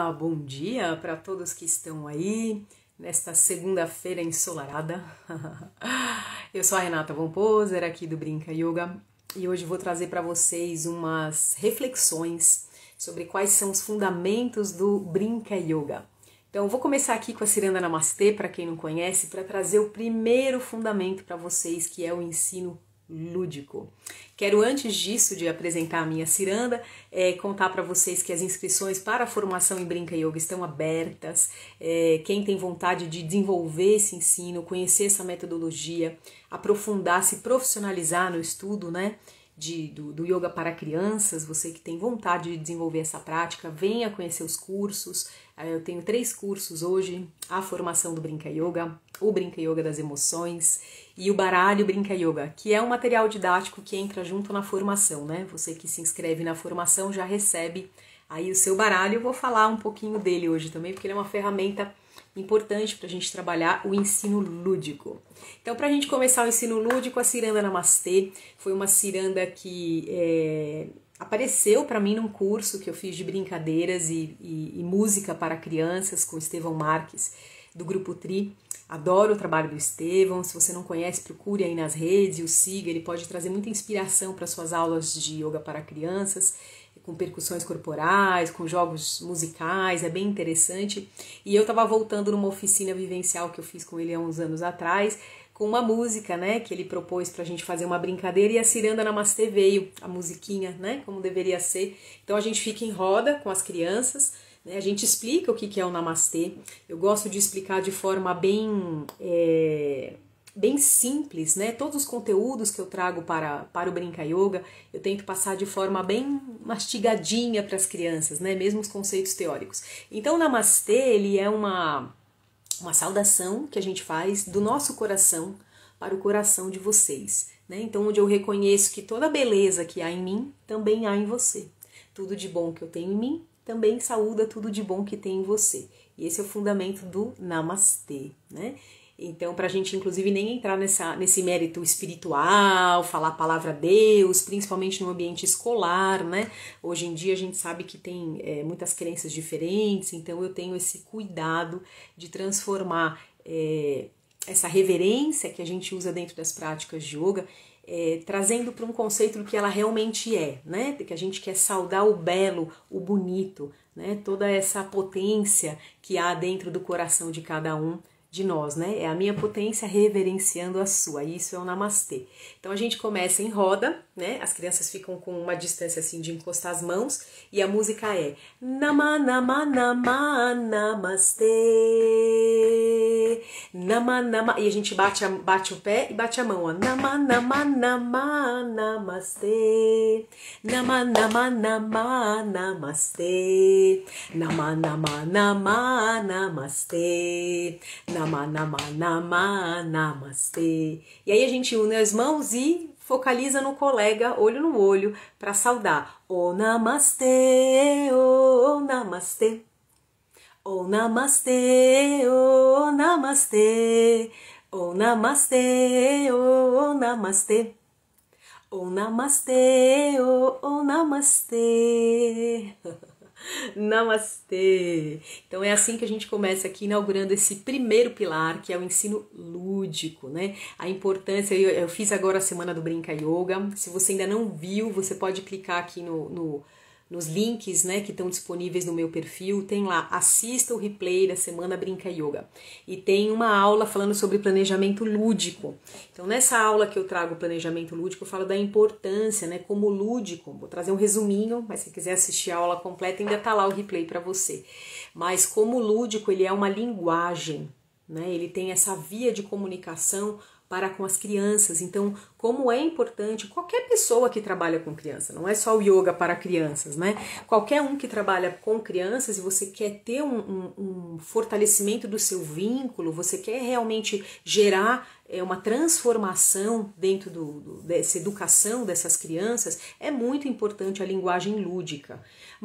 Olá, bom dia para todos que estão aí nesta segunda-feira ensolarada. Eu sou a Renata Von Poser, aqui do Brinca Yoga, e hoje vou trazer para vocês umas reflexões sobre quais são os fundamentos do Brinca Yoga. Então, eu vou começar aqui com a Ciranda Namastê, para quem não conhece, para trazer o primeiro fundamento para vocês, que é o ensino lúdico. Quero, antes disso, de apresentar a minha ciranda, contar para vocês que as inscrições para a formação em Brinca Yoga estão abertas. Quem tem vontade de desenvolver esse ensino, conhecer essa metodologia, aprofundar, se profissionalizar no estudo, né, do yoga para crianças, você que tem vontade de desenvolver essa prática, venha conhecer os cursos. Eu tenho 3 cursos hoje: a formação do Brinca Yoga, o Brinca Yoga das emoções e o baralho Brinca Yoga, que é um material didático que entra junto na formação, né? Você que se inscreve na formação já recebe aí o seu baralho. Eu vou falar um pouquinho dele hoje também, porque ele é uma ferramenta importante para a gente trabalhar o ensino lúdico. Então, para a gente começar o ensino lúdico, a Ciranda Namastê foi uma ciranda que apareceu para mim num curso que eu fiz de brincadeiras e música para crianças com Estevão Marques, do Grupo Tri. Adoro o trabalho do Estevão. Se você não conhece, procure aí nas redes e o siga. Ele pode trazer muita inspiração para suas aulas de yoga para crianças, com percussões corporais, com jogos musicais, é bem interessante. E eu estava voltando numa oficina vivencial que eu fiz com ele há uns anos atrás, com uma música, né, que ele propôs pra gente fazer uma brincadeira, e a Ciranda Namastê veio, a musiquinha, né, como deveria ser. Então a gente fica em roda com as crianças, né, a gente explica o que é o Namastê. Eu gosto de explicar de forma bem simples, né? Todos os conteúdos que eu trago para o Brinca Yoga, eu tento passar de forma bem mastigadinha para as crianças, né? Mesmo os conceitos teóricos. Então o Namastê, ele é uma saudação que a gente faz do nosso coração para o coração de vocês, né? Então, onde eu reconheço que toda a beleza que há em mim, também há em você. Tudo de bom que eu tenho em mim, também saúda tudo de bom que tem em você. E esse é o fundamento do Namastê, né? Então, para a gente, inclusive, nem entrar nesse mérito espiritual, falar a palavra Deus, principalmente no ambiente escolar, né? Hoje em dia a gente sabe que tem muitas crenças diferentes, então eu tenho esse cuidado de transformar essa reverência que a gente usa dentro das práticas de yoga, trazendo para um conceito do que ela realmente é, né? Que a gente quer saudar o belo, o bonito, né? Toda essa potência que há dentro do coração de cada um de nós, né? É a minha potência reverenciando a sua. Isso é o Namastê. Então a gente começa em roda, né? As crianças ficam com uma distância assim de encostar as mãos, e a música é Nama Nama Nama Namastê. Nama Nama, e a gente bate o pé e bate a mão, ó. Nama Nama Nama Namastê. Nama Nama Nama Namastê. Nama Nama Nama Namastê. Nama, nama, nama, namastê. E aí a gente une as mãos e focaliza no colega, olho no olho, para saudar. O namastê, o namastê. O namastê, o namastê. O namastê, o namastê. O namastê, o namastê. Namastê! Então é assim que a gente começa aqui, inaugurando esse primeiro pilar, que é o ensino lúdico, né? A importância, eu fiz agora a semana do Brinca Yoga. Se você ainda não viu, você pode clicar aqui nos links, né, que estão disponíveis no meu perfil. Tem lá, assista o replay da semana Brinca Yoga. E tem uma aula falando sobre planejamento lúdico. Então nessa aula que eu trago o planejamento lúdico, eu falo da importância, né, como lúdico. Vou trazer um resuminho, mas se quiser assistir a aula completa, ainda tá lá o replay para você. Mas como lúdico, ele é uma linguagem, né? Ele tem essa via de comunicação para com as crianças. Então, como é importante, qualquer pessoa que trabalha com criança, não é só o yoga para crianças, né? Qualquer um que trabalha com crianças, e você quer ter um fortalecimento do seu vínculo, você quer realmente gerar uma transformação dentro dessa educação dessas crianças, é muito importante a linguagem lúdica.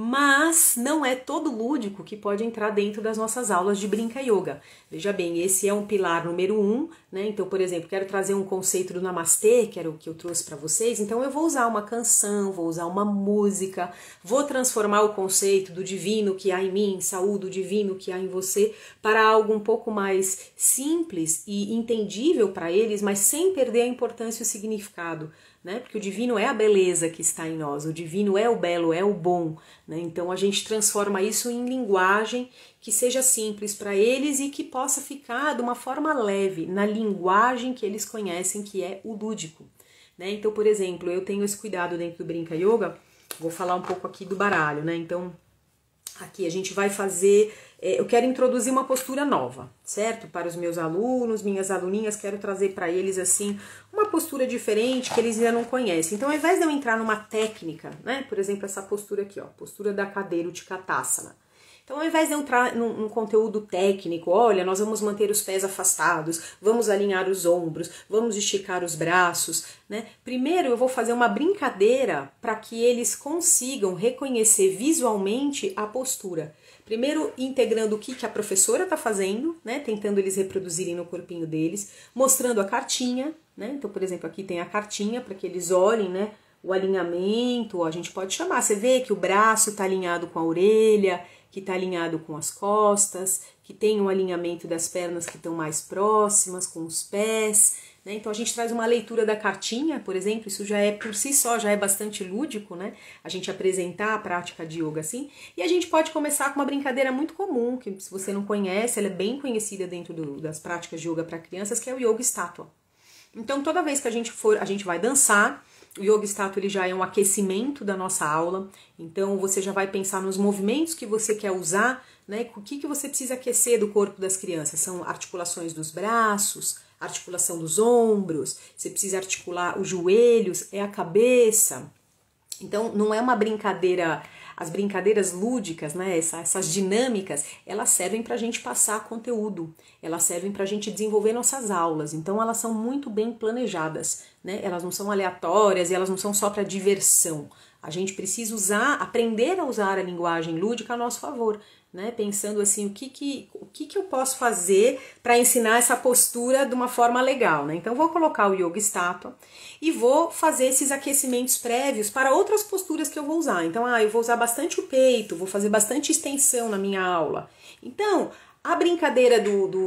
Mas não é todo lúdico que pode entrar dentro das nossas aulas de Brinca Yoga. Veja bem, esse é um pilar número 1, né? Então, por exemplo, quero trazer um conceito do Namastê, que era o que eu trouxe para vocês, então eu vou usar uma canção, vou usar uma música, vou transformar o conceito do divino que há em mim, saúde, o divino que há em você, para algo um pouco mais simples e entendível para eles, mas sem perder a importância e o significado. Né? Porque o divino é a beleza que está em nós, o divino é o belo, é o bom, né? Então a gente transforma isso em linguagem que seja simples para eles e que possa ficar de uma forma leve, na linguagem que eles conhecem, que é o lúdico, né? Então, por exemplo, eu tenho esse cuidado dentro do Brinca Yoga, vou falar um pouco aqui do baralho, né? Então, aqui a gente vai fazer, eu quero introduzir uma postura nova, certo? Para os meus alunos, minhas aluninhas, quero trazer para eles, assim, uma postura diferente que eles ainda não conhecem. Então, ao invés de eu entrar numa técnica, né? Por exemplo, essa postura aqui, ó, postura da cadeira, Utkatasana. Então, ao invés de eu entrar num conteúdo técnico, olha, nós vamos manter os pés afastados, vamos alinhar os ombros, vamos esticar os braços, né? Primeiro, eu vou fazer uma brincadeira para que eles consigam reconhecer visualmente a postura. Primeiro, integrando o que a professora está fazendo, né? Tentando eles reproduzirem no corpinho deles, mostrando a cartinha, né? Então, por exemplo, aqui tem a cartinha para que eles olhem, né? O alinhamento, a gente pode chamar, você vê que o braço está alinhado com a orelha, que está alinhado com as costas, que tem um alinhamento das pernas que estão mais próximas, com os pés, né? Então a gente traz uma leitura da cartinha, por exemplo, isso já é por si só, já é bastante lúdico, né? A gente apresentar a prática de yoga assim, e a gente pode começar com uma brincadeira muito comum, que se você não conhece, ela é bem conhecida dentro das práticas de yoga para crianças, que é o yoga estátua. Então toda vez que a gente vai dançar, o yoga estátua ele já é um aquecimento da nossa aula, então você já vai pensar nos movimentos que você quer usar, né? O que você precisa aquecer do corpo das crianças? São articulações dos braços, articulação dos ombros, você precisa articular os joelhos, é a cabeça. Então não é uma brincadeira, as brincadeiras lúdicas, né? Essas dinâmicas, elas servem para a gente passar conteúdo, elas servem para a gente desenvolver nossas aulas, então elas são muito bem planejadas, né? Elas não são aleatórias e elas não são só para diversão. A gente precisa aprender a usar a linguagem lúdica a nosso favor, né? Pensando assim, o que eu posso fazer para ensinar essa postura de uma forma legal, né? Então vou colocar o yoga estátua e vou fazer esses aquecimentos prévios para outras posturas que eu vou usar. Então, eu vou usar bastante o peito, vou fazer bastante extensão na minha aula. Então, a brincadeira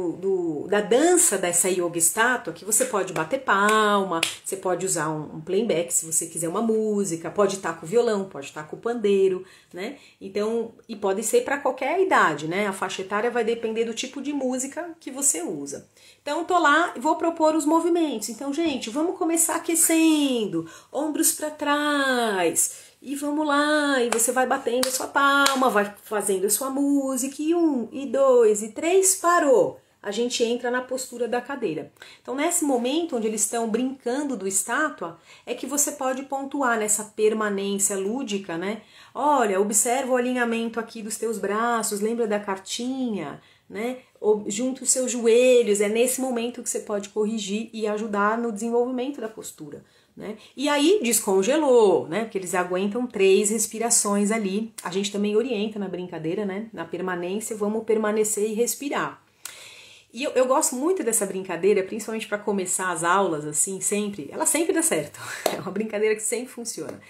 da dança dessa yoga estátua, que você pode bater palma, você pode usar um playback se você quiser uma música, pode estar com o violão, pode estar com o pandeiro, né? Então, e pode ser para qualquer idade, né? A faixa etária vai depender do tipo de música que você usa. Então, tô lá e vou propor os movimentos. Então, gente, vamos começar aquecendo, ombros para trás. E vamos lá, e você vai batendo a sua palma, vai fazendo a sua música, e 1, e 2, e 3, parou. A gente entra na postura da cadeira. Então, nesse momento onde eles estão brincando do estátua, é que você pode pontuar nessa permanência lúdica, né? Olha, observa o alinhamento aqui dos teus braços, lembra da cartinha, né? Junta os seus joelhos, é nesse momento que você pode corrigir e ajudar no desenvolvimento da postura. Né? E aí descongelou, né? Porque eles aguentam 3 respirações ali. A gente também orienta na brincadeira, né? Na permanência, vamos permanecer e respirar. E eu gosto muito dessa brincadeira, principalmente para começar as aulas, assim, sempre. Ela sempre dá certo. É uma brincadeira que sempre funciona.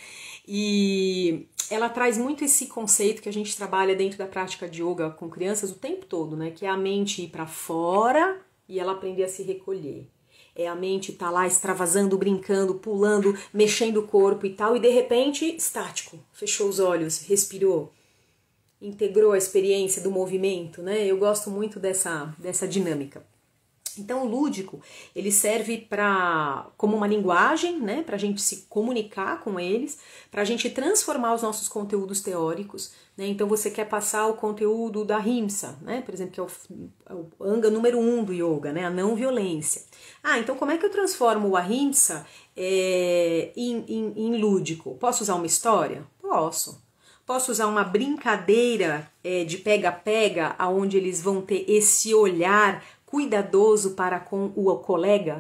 E ela traz muito esse conceito que a gente trabalha dentro da prática de yoga com crianças o tempo todo, né? Que é a mente ir para fora e ela aprender a se recolher. É a mente tá lá extravasando, brincando, pulando, mexendo o corpo e tal, e de repente, estático, fechou os olhos, respirou, integrou a experiência do movimento, né? Eu gosto muito dessa dinâmica. Então, o lúdico, ele serve como uma linguagem, né? Para a gente se comunicar com eles, para a gente transformar os nossos conteúdos teóricos, né? Então, você quer passar o conteúdo da Ahimsa, né? Por exemplo, que é o anga número 1 do yoga, né? A não violência. Então como é que eu transformo o Ahimsa em lúdico? Posso usar uma história? Posso. Posso usar uma brincadeira de pega-pega, onde eles vão ter esse olhar cuidadoso para com o colega?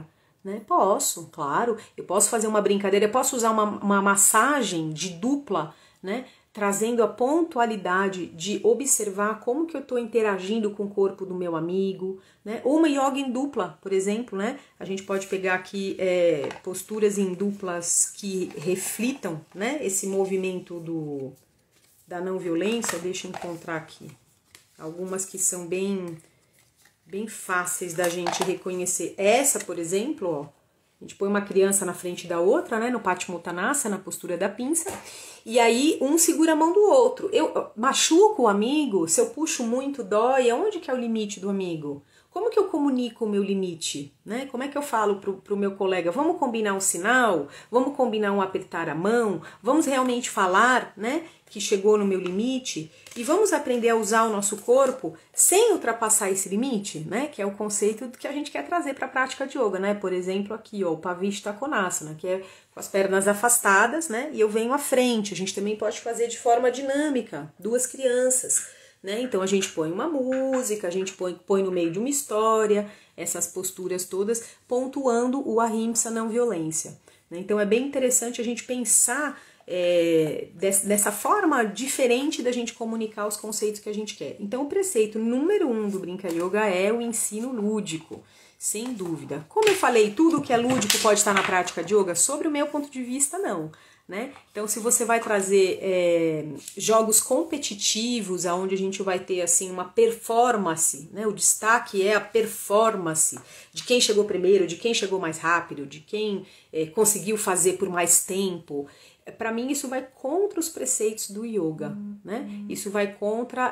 né? Posso, claro. Eu posso fazer uma brincadeira, eu posso usar uma massagem de dupla, né? Trazendo a pontualidade de observar como que eu estou interagindo com o corpo do meu amigo, né? Ou uma yoga em dupla, por exemplo, né? A gente pode pegar aqui posturas em duplas que reflitam, né? Esse movimento da não violência. Deixa eu encontrar aqui algumas que são bem fáceis da gente reconhecer. Essa, por exemplo, ó, a gente põe uma criança na frente da outra, né, no Paschimottanasana, na postura da pinça, e aí um segura a mão do outro. Eu machuco o amigo, se eu puxo muito, dói. Aonde que é o limite do amigo? Como que eu comunico o meu limite? Né? Como é que eu falo pro meu colega? Vamos combinar um sinal? Vamos combinar um apertar a mão? Vamos realmente falar, né, que chegou no meu limite? E vamos aprender a usar o nosso corpo sem ultrapassar esse limite, né? Que é o conceito que a gente quer trazer para a prática de yoga, né? Por exemplo, aqui, ó, o Pavishta Konasana, que é com as pernas afastadas, né? E eu venho à frente. A gente também pode fazer de forma dinâmica, duas crianças, né? Então a gente põe uma música, a gente põe no meio de uma história, essas posturas todas, pontuando o Ahimsa, não violência, né? Então é bem interessante a gente pensar dessa forma diferente da gente comunicar os conceitos que a gente quer. Então o preceito número 1 do Brinca Yoga é o ensino lúdico, sem dúvida. Como eu falei, tudo que é lúdico pode estar na prática de yoga, sobre o meu ponto de vista, não. Né? Então, se você vai trazer jogos competitivos, onde a gente vai ter assim uma performance, né? O destaque é a performance de quem chegou primeiro, de quem chegou mais rápido, de quem conseguiu fazer por mais tempo. Para mim, isso vai contra os preceitos do yoga, né? Isso vai contra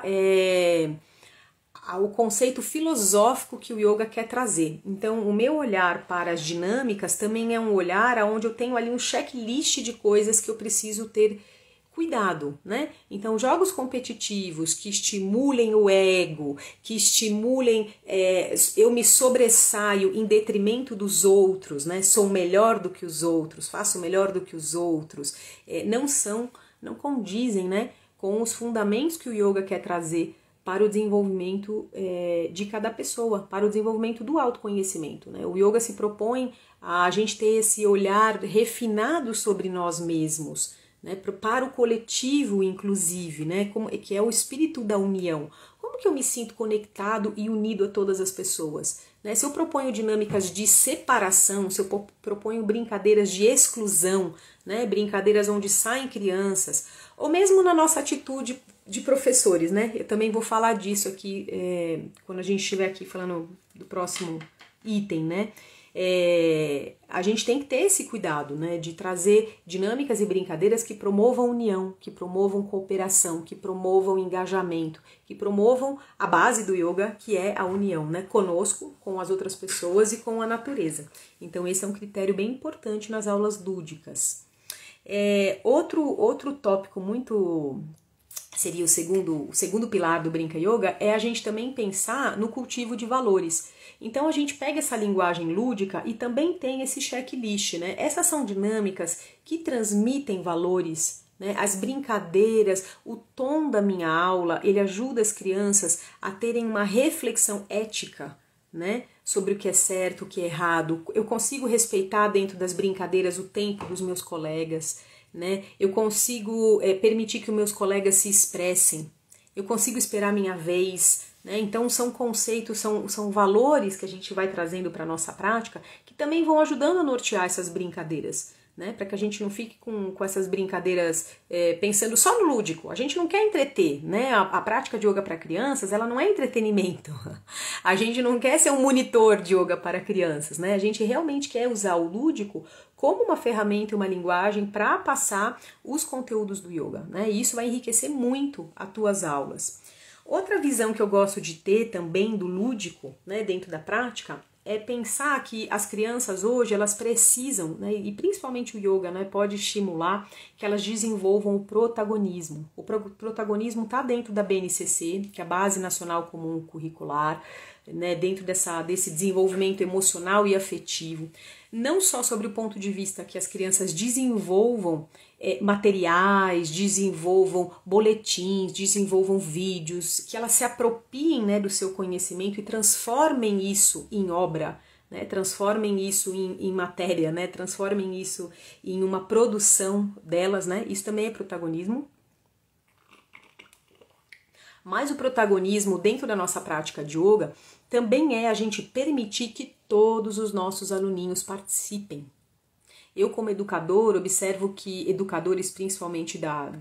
o conceito filosófico que o yoga quer trazer. Então, o meu olhar para as dinâmicas também é um olhar onde eu tenho ali um checklist de coisas que eu preciso ter cuidado, né? Então, jogos competitivos que estimulem o ego, que estimulem eu me sobressaio em detrimento dos outros, né? Sou melhor do que os outros, faço melhor do que os outros, não condizem, né, com os fundamentos que o yoga quer trazer para o desenvolvimento de cada pessoa, para o desenvolvimento do autoconhecimento, né? O yoga se propõe a gente ter esse olhar refinado sobre nós mesmos, né? Para o coletivo, inclusive, né? Que é o espírito da união. Como que eu me sinto conectado e unido a todas as pessoas? Né? Se eu proponho dinâmicas de separação, se eu proponho brincadeiras de exclusão, né? Brincadeiras onde saem crianças, ou mesmo na nossa atitude de professores, né? Eu também vou falar disso aqui quando a gente estiver aqui falando do próximo item, né? A gente tem que ter esse cuidado, né? De trazer dinâmicas e brincadeiras que promovam união, que promovam cooperação, que promovam engajamento, que promovam a base do yoga, que é a união, né? Conosco, com as outras pessoas e com a natureza. Então esse é um critério bem importante nas aulas lúdicas. Outro tópico muito... seria o segundo pilar do Brinca Yoga, é a gente também pensar no cultivo de valores. Então a gente pega essa linguagem lúdica e também tem esse checklist, né? Essas são dinâmicas que transmitem valores, né? As brincadeiras, o tom da minha aula, ele ajuda as crianças a terem uma reflexão ética, né? Sobre o que é certo, o que é errado. Eu consigo respeitar dentro das brincadeiras o tempo dos meus colegas, né? Eu consigo permitir que os meus colegas se expressem, eu consigo esperar minha vez, né? Então são conceitos, são valores que a gente vai trazendo para a nossa prática que também vão ajudando a nortear essas brincadeiras, né? Para que a gente não fique com essas brincadeiras pensando só no lúdico. A gente não quer entreter, né? A prática de yoga para crianças, ela não é entretenimento. A gente não quer ser um monitor de yoga para crianças, né? A gente realmente quer usar o lúdico como uma ferramenta e uma linguagem para passar os conteúdos do yoga, né? E isso vai enriquecer muito as tuas aulas. Outra visão que eu gosto de ter também do lúdico, né, dentro da prática, é pensar que as crianças hoje, elas precisam, né, e principalmente o yoga, né, pode estimular que elas desenvolvam o protagonismo. O protagonismo está dentro da BNCC, que é a Base Nacional Comum Curricular, né, dentro desse desenvolvimento emocional e afetivo. Não só sobre o ponto de vista que as crianças desenvolvam materiais, desenvolvam boletins, desenvolvam vídeos, que elas se apropriem, né, do seu conhecimento e transformem isso em obra, né? Transformem isso em matéria, né? Transformem isso em uma produção delas, né? Isso também é protagonismo. Mas o protagonismo dentro da nossa prática de yoga também é a gente permitir que todos os nossos aluninhos participem. Eu, como educador, observo que educadores, principalmente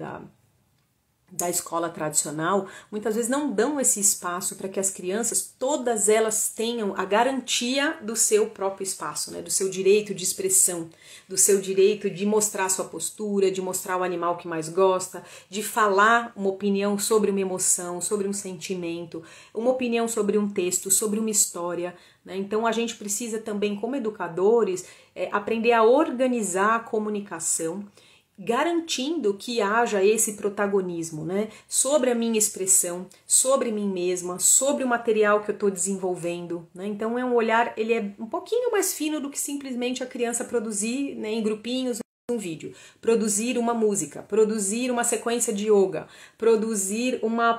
da escola tradicional, muitas vezes não dão esse espaço para que as crianças, todas elas tenham a garantia do seu próprio espaço, né? Do seu direito de expressão, do seu direito de mostrar sua postura, de mostrar o animal que mais gosta, de falar uma opinião sobre uma emoção, sobre um sentimento, uma opinião sobre um texto, sobre uma história, né? Então a gente precisa também, como educadores, aprender a organizar a comunicação, garantindo que haja esse protagonismo, né, sobre a minha expressão, sobre mim mesma, sobre o material que eu estou desenvolvendo, né? Então é um olhar, ele é um pouquinho mais fino do que simplesmente a criança produzir, né, em grupinhos um vídeo, produzir uma música, produzir uma sequência de yoga, produzir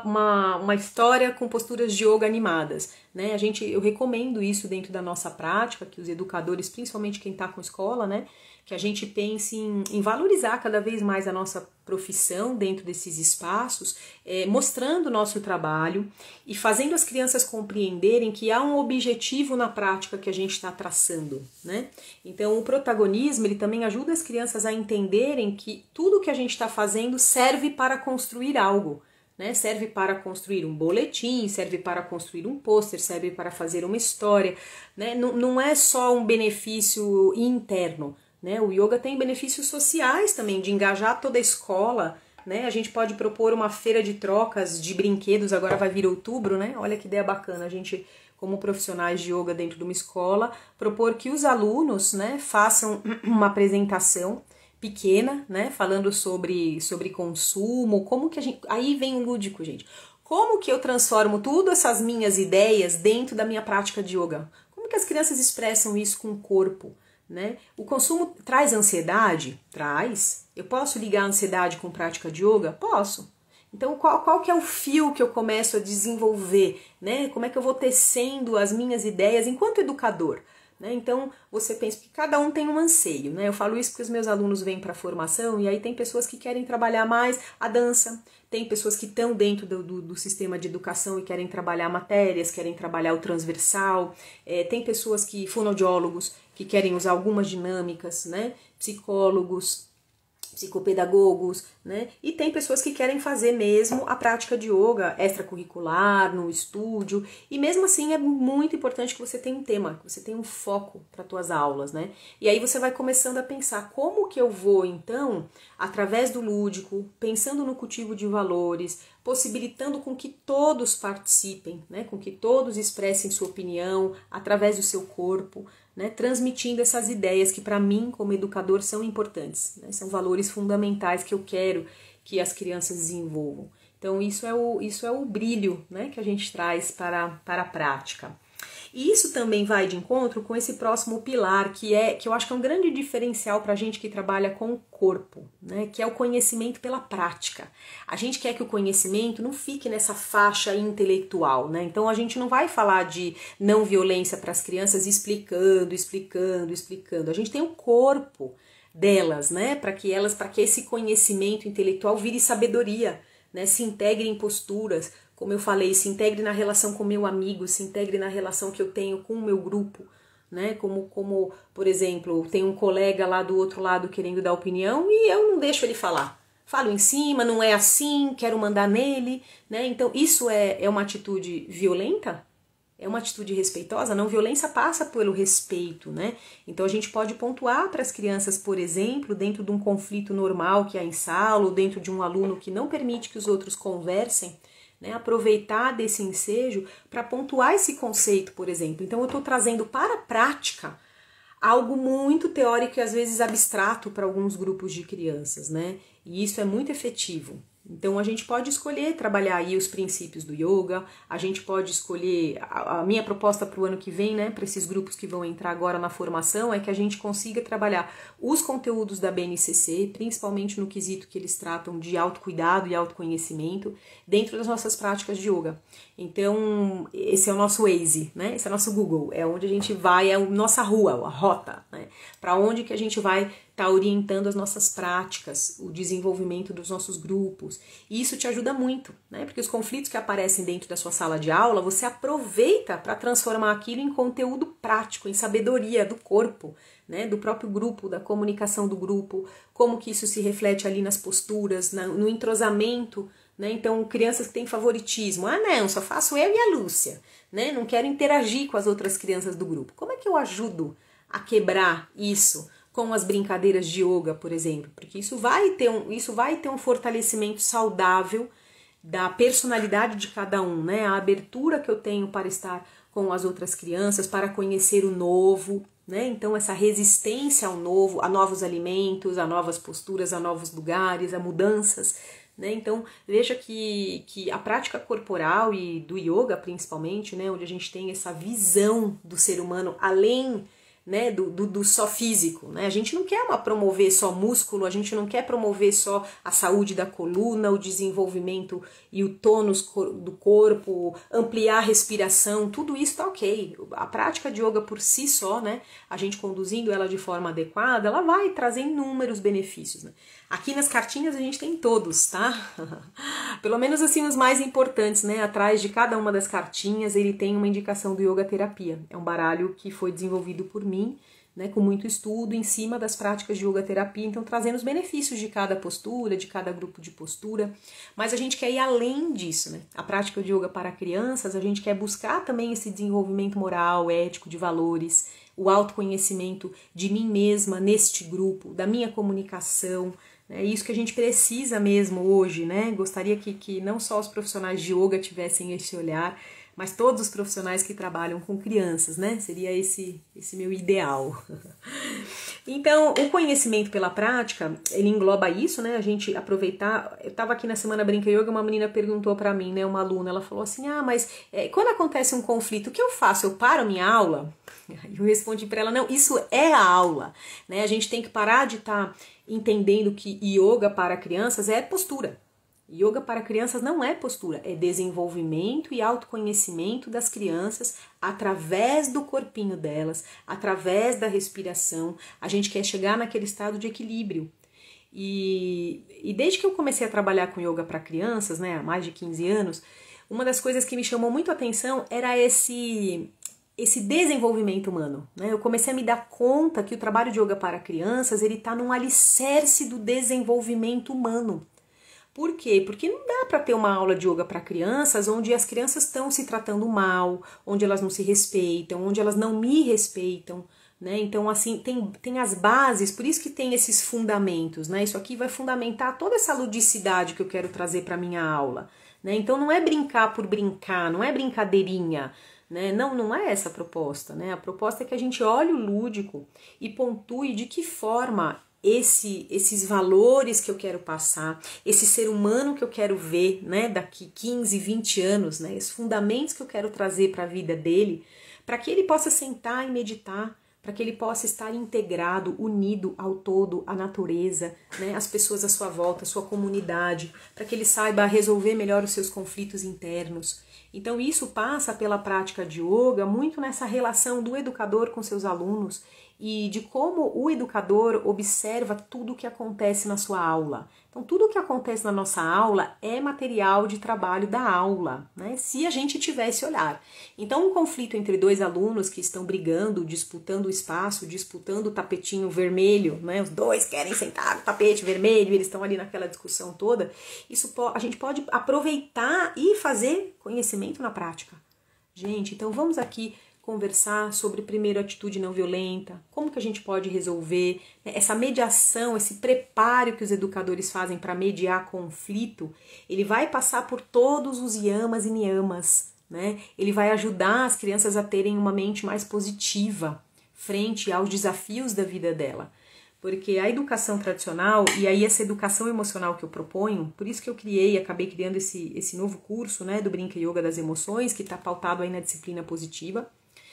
uma história com posturas de yoga animadas, né? Eu recomendo isso dentro da nossa prática, que os educadores, principalmente quem está com escola, né, que a gente pense em valorizar cada vez mais a nossa profissão dentro desses espaços, mostrando o nosso trabalho e fazendo as crianças compreenderem que há um objetivo na prática que a gente está traçando, né? Então o protagonismo, ele também ajuda as crianças a entenderem que tudo que a gente está fazendo serve para construir algo, né? Serve para construir um boletim, serve para construir um pôster, serve para fazer uma história, né? Não é só um benefício interno, né? O yoga tem benefícios sociais também, de engajar toda a escola, né? A gente pode propor uma feira de trocas de brinquedos, agora vai vir outubro, né? Olha que ideia bacana, a gente, como profissionais de yoga dentro de uma escola, propor que os alunos, né, façam uma apresentação pequena, né, falando sobre consumo, como que a gente... Aí vem o lúdico, gente. Como que eu transformo tudo essas minhas ideias dentro da minha prática de yoga? Como que as crianças expressam isso com o corpo? Né? O consumo traz ansiedade? Traz. Eu posso ligar a ansiedade com prática de yoga? Posso. Então, qual que é o fio que eu começo a desenvolver? Né? Como é que eu vou tecendo as minhas ideias enquanto educador? Né? Então, você pensa que cada um tem um anseio. Né? Eu falo isso porque os meus alunos vêm para a formação e aí tem pessoas que querem trabalhar mais a dança, tem pessoas que estão dentro do sistema de educação e querem trabalhar matérias, querem trabalhar o transversal, tem pessoas que, fonoaudiólogos, que querem usar algumas dinâmicas, né? Psicólogos, psicopedagogos, né? E tem pessoas que querem fazer mesmo a prática de yoga extracurricular, no estúdio, e mesmo assim é muito importante que você tenha um tema, que você tenha um foco para as tuas aulas, né? E aí você vai começando a pensar como que eu vou, então, através do lúdico, pensando no cultivo de valores, possibilitando com que todos participem, né? Com que todos expressem sua opinião através do seu corpo, né, transmitindo essas ideias que para mim, como educador, são importantes, né, são valores fundamentais que eu quero que as crianças desenvolvam. Então isso é o brilho, né, que a gente traz para a prática. E isso também vai de encontro com esse próximo pilar, que eu acho que é um grande diferencial para a gente que trabalha com o corpo, né? Que é o conhecimento pela prática. A gente quer que o conhecimento não fique nessa faixa intelectual, né? Então a gente não vai falar de não violência para as crianças explicando. A gente tem o corpo delas, né? Para que esse conhecimento intelectual vire sabedoria, né? Se integre em posturas, como eu falei, se integre na relação com o meu amigo, se integre na relação que eu tenho com o meu grupo, né? Como, por exemplo, tem um colega lá do outro lado querendo dar opinião e eu não deixo ele falar. Falo em cima, não é assim, quero mandar nele, né? Então isso é uma atitude violenta? É uma atitude respeitosa? Não, violência passa pelo respeito, né? Então a gente pode pontuar para as crianças, por exemplo, dentro de um conflito normal que há em sala, ou dentro de um aluno que não permite que os outros conversem, né, aproveitar desse ensejo para pontuar esse conceito, por exemplo. Então eu estou trazendo para a prática algo muito teórico e às vezes abstrato para alguns grupos de crianças, né? E isso é muito efetivo, Então a gente pode escolher trabalhar aí os princípios do yoga, a gente pode escolher, a minha proposta para o ano que vem, né, para esses grupos que vão entrar agora na formação, é que a gente consiga trabalhar os conteúdos da BNCC, principalmente no quesito que eles tratam de autocuidado e autoconhecimento, dentro das nossas práticas de yoga. Então esse é o nosso Waze, né, esse é o nosso Google, é onde a gente vai, é a nossa rua, a rota, né, para onde que a gente vai tá orientando as nossas práticas, o desenvolvimento dos nossos grupos. E isso te ajuda muito, né? Porque os conflitos que aparecem dentro da sua sala de aula, você aproveita para transformar aquilo em conteúdo prático, em sabedoria do corpo, né? Do próprio grupo, da comunicação do grupo, como que isso se reflete ali nas posturas, no entrosamento, né? Então, crianças que têm favoritismo, não, só faço eu e a Lúcia, né? Não quero interagir com as outras crianças do grupo. Como é que eu ajudo a quebrar isso com as brincadeiras de yoga, por exemplo? Porque isso vai ter um fortalecimento saudável da personalidade de cada um, né? A abertura que eu tenho para estar com as outras crianças, para conhecer o novo, né? Então essa resistência ao novo, a novos alimentos, a novas posturas, a novos lugares, a mudanças, né? Então veja que a prática corporal e do yoga principalmente, né? Onde a gente tem essa visão do ser humano além, né, do só físico, né? A gente não quer promover só músculo, a gente não quer promover só a saúde da coluna, o desenvolvimento e o tônus do corpo, ampliar a respiração, tudo isso tá ok. A prática de yoga por si só, né, a gente conduzindo ela de forma adequada, ela vai trazer inúmeros benefícios, né? Aqui nas cartinhas a gente tem todos, tá? Pelo menos assim os mais importantes, né? Atrás de cada uma das cartinhas ele tem uma indicação do Yoga Terapia. É um baralho que foi desenvolvido por mim, né, com muito estudo em cima das práticas de Yoga Terapia, então trazendo os benefícios de cada postura, de cada grupo de postura. Mas a gente quer ir além disso, né? A prática de yoga para crianças, a gente quer buscar também esse desenvolvimento moral, ético, de valores, o autoconhecimento de mim mesma neste grupo, da minha comunicação. É isso que a gente precisa mesmo hoje, né? Gostaria que não só os profissionais de yoga tivessem esse olhar, mas todos os profissionais que trabalham com crianças, né? Seria esse meu ideal. Então, o conhecimento pela prática, ele engloba isso, né? A gente aproveitar... Eu estava aqui na Semana Brinca Yoga, uma menina perguntou para mim, né? Uma aluna, ela falou assim, mas quando acontece um conflito, o que eu faço? Eu paro a minha aula? Eu respondi para ela, não, isso é a aula, né? A gente tem que parar de estar entendendo que yoga para crianças é postura. Yoga para crianças não é postura, é desenvolvimento e autoconhecimento das crianças através do corpinho delas, através da respiração. A gente quer chegar naquele estado de equilíbrio. E desde que eu comecei a trabalhar com yoga para crianças, né, há mais de 15 anos, uma das coisas que me chamou muito a atenção era esse desenvolvimento humano, né? Eu comecei a me dar conta que o trabalho de yoga para crianças, ele está num alicerce do desenvolvimento humano. Por quê? Porque não dá para ter uma aula de yoga para crianças onde as crianças estão se tratando mal, onde elas não se respeitam, onde elas não me respeitam, né? Então, assim, tem as bases, por isso que tem esses fundamentos, né? Isso aqui vai fundamentar toda essa ludicidade que eu quero trazer para minha aula, né? Então, não é brincar por brincar, não é brincadeirinha, né? Não é essa a proposta, né? A proposta é que a gente olhe o lúdico e pontue de que forma esses valores que eu quero passar, esse ser humano que eu quero ver, né, daqui 15, 20 anos, né, esses fundamentos que eu quero trazer para a vida dele, para que ele possa sentar e meditar, para que ele possa estar integrado, unido ao todo, à natureza, né, as pessoas à sua volta, a sua comunidade, para que ele saiba resolver melhor os seus conflitos internos. Então isso passa pela prática de yoga muito nessa relação do educador com seus alunos e de como o educador observa tudo o que acontece na sua aula. Então tudo o que acontece na nossa aula é material de trabalho da aula, né? Se a gente tiver esse olhar. Então um conflito entre dois alunos que estão brigando, disputando o espaço, disputando o tapetinho vermelho, né? Os dois querem sentar no tapete vermelho, eles estão ali naquela discussão toda. Isso a gente pode aproveitar e fazer conhecimento na prática. Gente, então vamos aqui conversar sobre, primeiro, atitude não violenta, como que a gente pode resolver, né? Essa mediação, esse preparo que os educadores fazem para mediar conflito, ele vai passar por todos os yamas e niyamas, né? Ele vai ajudar as crianças a terem uma mente mais positiva frente aos desafios da vida dela. Porque a educação tradicional, e aí essa educação emocional que eu proponho, por isso que eu acabei criando esse novo curso, né, do Brinca Yoga das Emoções, que está pautado aí na disciplina positiva,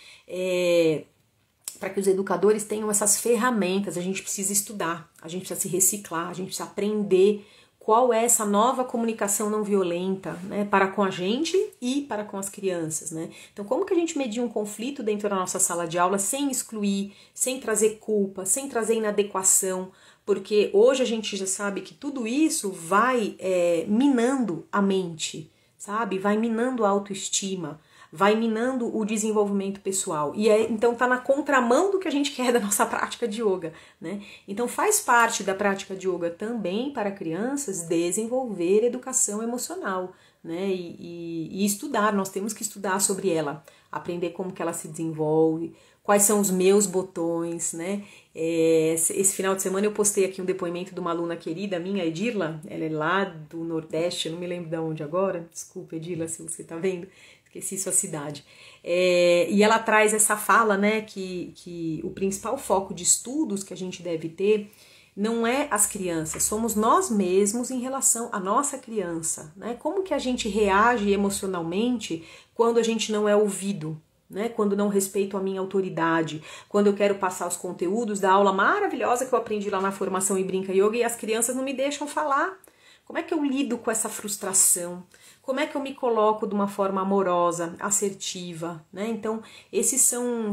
para que os educadores tenham essas ferramentas. A gente precisa estudar, a gente precisa se reciclar, a gente precisa aprender qual é essa nova comunicação não violenta, né, para com a gente e para com as crianças, né? Então, como que a gente medir um conflito dentro da nossa sala de aula sem excluir, sem trazer culpa, sem trazer inadequação? Porque hoje a gente já sabe que tudo isso vai minando a mente, sabe? Vai minando a autoestima, vai minando o desenvolvimento pessoal. E então tá na contramão do que a gente quer da nossa prática de yoga, né? Então faz parte da prática de yoga também para crianças desenvolver educação emocional, né? E estudar, nós temos que estudar sobre ela, aprender como que ela se desenvolve, quais são os meus botões, né? Esse final de semana eu postei aqui um depoimento de uma aluna querida minha, Edirla, ela é lá do Nordeste, eu não me lembro de onde agora, desculpa Edirla se você tá vendo, esqueci sua cidade. E ela traz essa fala, né, que o principal foco de estudos que a gente deve ter não é as crianças, somos nós mesmos em relação à nossa criança, né? Como que a gente reage emocionalmente quando a gente não é ouvido, né? Quando não respeito a minha autoridade, quando eu quero passar os conteúdos da aula maravilhosa que eu aprendi lá na formação em Brinca Yoga e as crianças não me deixam falar. Como é que eu lido com essa frustração? Como é que eu me coloco de uma forma amorosa, assertiva, né? Então, esses são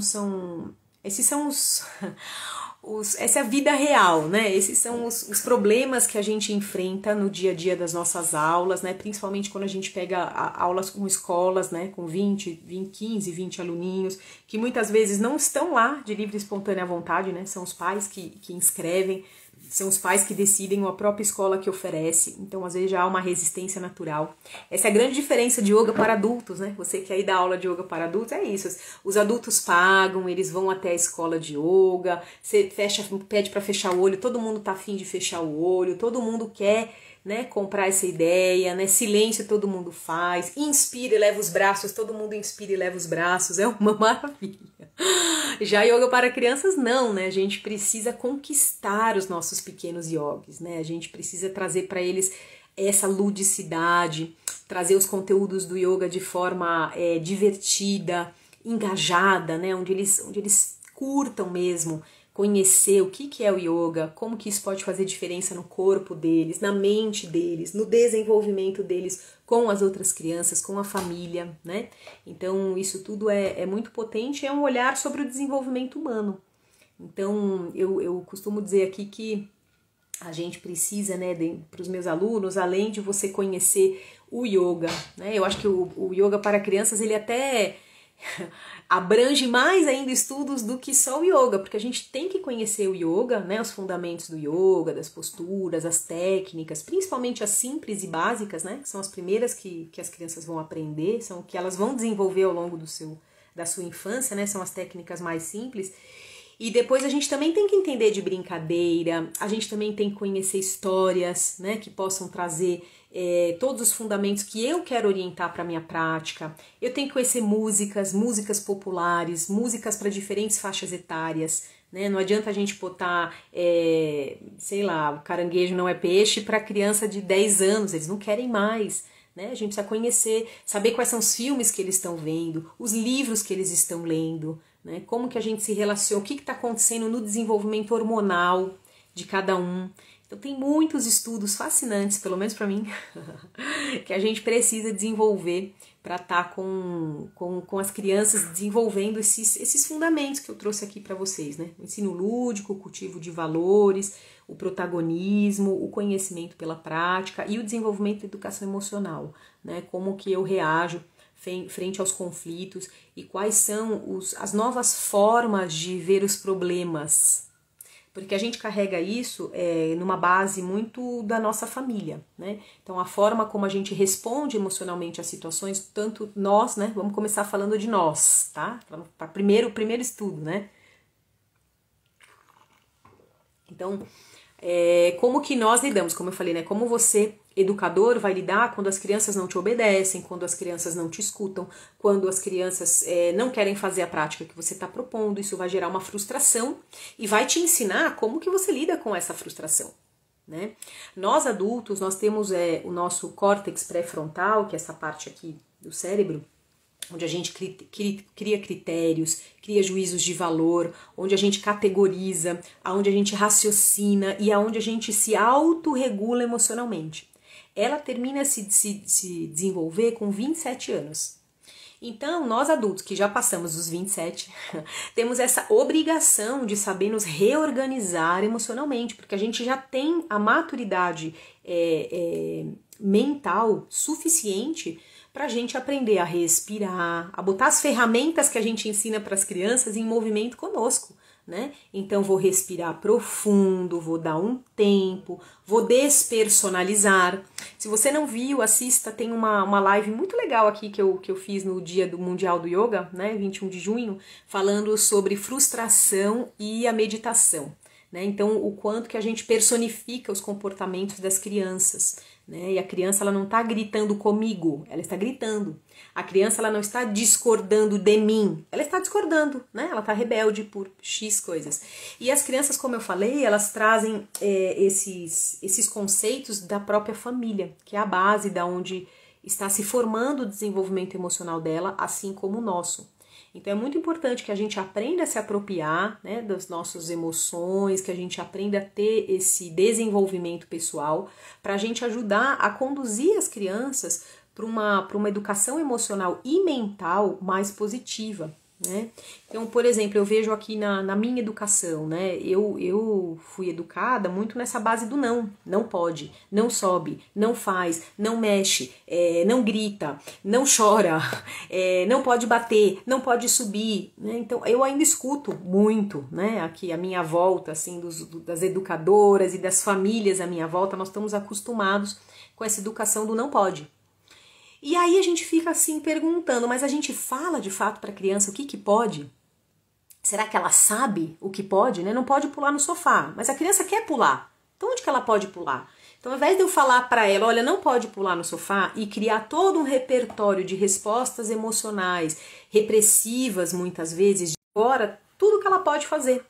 essa é a vida real, né? Esses são os problemas que a gente enfrenta no dia a dia das nossas aulas, né? Principalmente quando a gente pega aulas com escolas, né? Com 15, 20 aluninhos, que muitas vezes não estão lá de livre e espontânea vontade, né? São os pais que inscrevem, são os pais que decidem, ou a própria escola que oferece. Então, às vezes, já há uma resistência natural. Essa é a grande diferença de yoga para adultos, né? Você que aí dá aula de yoga para adultos, é isso. Os adultos pagam, eles vão até a escola de yoga, você pede para fechar o olho, todo mundo tá afim de fechar o olho, todo mundo quer, né, comprar essa ideia, né? Silêncio todo mundo faz, inspira e leva os braços, todo mundo inspira e leva os braços, é uma maravilha. Já yoga para crianças não, né? A gente precisa conquistar os nossos pequenos yogis, né? A gente precisa trazer para eles essa ludicidade, trazer os conteúdos do yoga de forma divertida, engajada, né? Onde eles curtam mesmo conhecer o que é o yoga, como que isso pode fazer diferença no corpo deles, na mente deles, no desenvolvimento deles com as outras crianças, com a família, né? Então, isso tudo é muito potente, é um olhar sobre o desenvolvimento humano. Então, eu costumo dizer aqui que a gente precisa, né, para os meus alunos, além de você conhecer o yoga, né? Eu acho que o yoga para crianças, ele até abrange mais ainda estudos do que só o yoga, porque a gente tem que conhecer o yoga, né, os fundamentos do yoga, das posturas, as técnicas, principalmente as simples e básicas, né, que são as primeiras que as crianças vão aprender, são o que elas vão desenvolver ao longo da sua infância, né, são as técnicas mais simples. E depois a gente também tem que entender de brincadeira, a gente também tem que conhecer histórias, né, que possam trazer todos os fundamentos que eu quero orientar para a minha prática. Eu tenho que conhecer músicas populares, músicas para diferentes faixas etárias, né? Não adianta a gente botar, sei lá, o caranguejo não é peixe para criança de 10 anos, eles não querem mais. Né? A gente precisa conhecer, saber quais são os filmes que eles estão vendo, os livros que eles estão lendo, né? Como que a gente se relaciona, o que está acontecendo no desenvolvimento hormonal de cada um. Então tem muitos estudos fascinantes, pelo menos para mim, que a gente precisa desenvolver para estar com as crianças desenvolvendo esses fundamentos que eu trouxe aqui para vocês, né? O ensino lúdico, o cultivo de valores, o protagonismo, o conhecimento pela prática e o desenvolvimento da educação emocional, né? Como que eu reajo frente aos conflitos e quais são as novas formas de ver os problemas. Porque a gente carrega isso numa base muito da nossa família, né? Então a forma como a gente responde emocionalmente às situações, tanto nós, né? Vamos começar falando de nós, tá? Para primeiro estudo, né? Então, como que nós lidamos, como eu falei, né? Como você educador vai lidar quando as crianças não te obedecem, quando as crianças não te escutam, quando as crianças não querem fazer a prática que você está propondo. Isso vai gerar uma frustração e vai te ensinar como que você lida com essa frustração, né? Nós adultos, nós temos o nosso córtex pré-frontal, que é essa parte aqui do cérebro, onde a gente cria critérios, cria juízos de valor, onde a gente categoriza, onde a gente raciocina e aonde a gente se autorregula emocionalmente. Ela termina a se desenvolver com 27 anos. Então, nós adultos que já passamos dos 27, temos essa obrigação de saber nos reorganizar emocionalmente, porque a gente já tem a maturidade mental suficiente para a gente aprender a respirar, a botar as ferramentas que a gente ensina para as crianças em movimento conosco, né? Então vou respirar profundo, vou dar um tempo, vou despersonalizar. Se você não viu, assista, tem uma live muito legal aqui que eu fiz no dia do Mundial do Yoga, né, 21 de junho, falando sobre frustração e a meditação, né? Então o quanto que a gente personifica os comportamentos das crianças, né? E a criança ela não está gritando comigo, ela está gritando. A criança ela não está discordando de mim, ela está discordando, né? Ela está rebelde por X coisas. E as crianças, como eu falei, elas trazem esses conceitos da própria família, que é a base da onde está se formando o desenvolvimento emocional dela, assim como o nosso. Então é muito importante que a gente aprenda a se apropriar, né, das nossas emoções, que a gente aprenda a ter esse desenvolvimento pessoal para a gente ajudar a conduzir as crianças para uma educação emocional e mental mais positiva, né? Então, por exemplo, eu vejo aqui na minha educação, né? Eu fui educada muito nessa base do não pode, não sobe, não faz, não mexe, não grita, não chora, não pode bater, não pode subir, né? Então, eu ainda escuto muito, né? Aqui a minha volta, assim, das educadoras e das famílias à minha volta, nós estamos acostumados com essa educação do não pode. E aí a gente fica assim perguntando, mas a gente fala de fato para a criança o que pode? Será que ela sabe o que pode, né? Não pode pular no sofá, mas a criança quer pular. Então onde que ela pode pular? Então ao invés de eu falar para ela, olha, não pode pular no sofá e criar todo um repertório de respostas emocionais, repressivas muitas vezes, de fora, tudo que ela pode fazer.